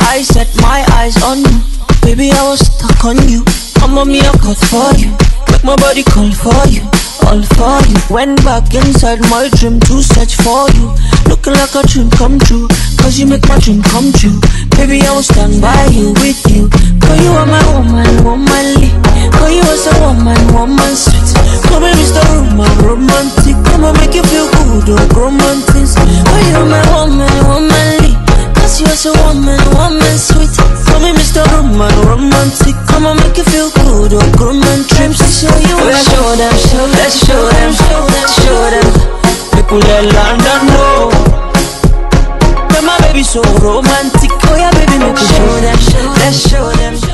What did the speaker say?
I set my eyes on you. Baby, I was stuck on you. I'm on me, I cut for you. Make my body call for you, all for you. Went back inside my dream to search for you. Looking like a dream come true, cause you make my dream come true. Baby, I will stand by you, with you. Girl, you are my woman, womanly. Girl, you are so woman sweet. Come here, Mr. Roman, romantic. Come on, make you feel good, oh, romantic. Girl, you are my woman, womanly. Cause you are so woman sweet. Come here, Mr. Roman, romantic. Come on, make you feel good, oh, roman trips to show you. Let's show them, let's show them, show them. People let London know. Yeah, my baby so romantic. Oh yeah, baby, make you show them, let's show them.